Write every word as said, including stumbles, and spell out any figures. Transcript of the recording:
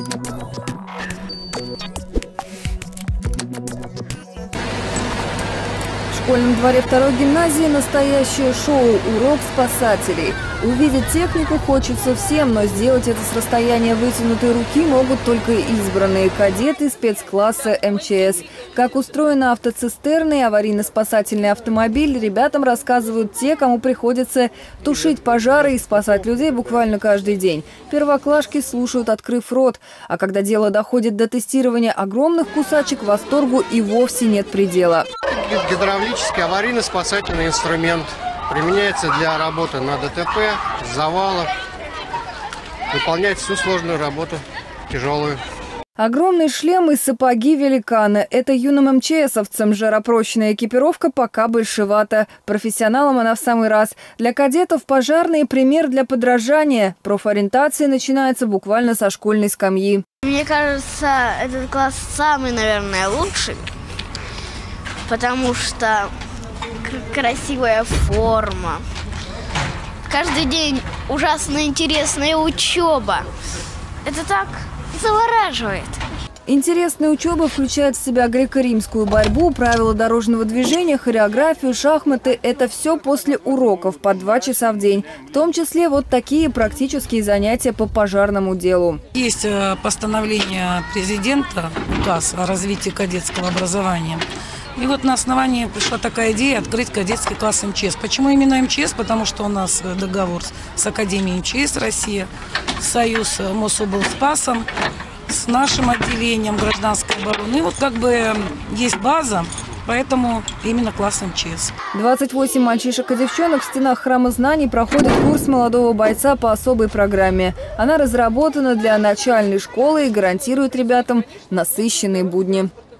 В школьном дворе второй гимназии настоящее шоу «Урок спасателей». Увидеть технику хочется всем, но сделать это с расстояния вытянутой руки могут только избранные кадеты спецкласса эм че эс. Как устроена автоцистерна и аварийно-спасательный автомобиль, ребятам рассказывают те, кому приходится тушить пожары и спасать людей буквально каждый день. Первоклашки слушают, открыв рот. А когда дело доходит до тестирования огромных кусачек, восторгу и вовсе нет предела. Гидравлический аварийно-спасательный инструмент. Применяется для работы на дэ тэ пэ, завалах. Выполняет всю сложную работу, тяжелую. Огромный шлем и сапоги-великаны. Это юным эм че эсовцам жаропрочная экипировка пока большевата. Профессионалам она в самый раз. Для кадетов пожарный пример для подражания. Профориентация начинается буквально со школьной скамьи. Мне кажется, этот класс самый, наверное, лучший, потому что красивая форма. Каждый день ужасно интересная учеба. Это так завораживает. Интересная учеба включает в себя греко-римскую борьбу, правила дорожного движения, хореографию, шахматы. Это все после уроков по два часа в день. В том числе вот такие практические занятия по пожарному делу. Есть постановление президента, указ о развитии кадетского образования. И вот на основании пришла такая идея открыть кадетский класс эм че эс. Почему именно эм че эс? Потому что у нас договор с Академией эм че эс Россия, союз Мособлспасом, с нашим отделением гражданской обороны. И вот как бы есть база, поэтому именно класс эм че эс. двадцать восемь мальчишек и девчонок в стенах храма знаний проходят курс молодого бойца по особой программе. Она разработана для начальной школы и гарантирует ребятам насыщенные будни.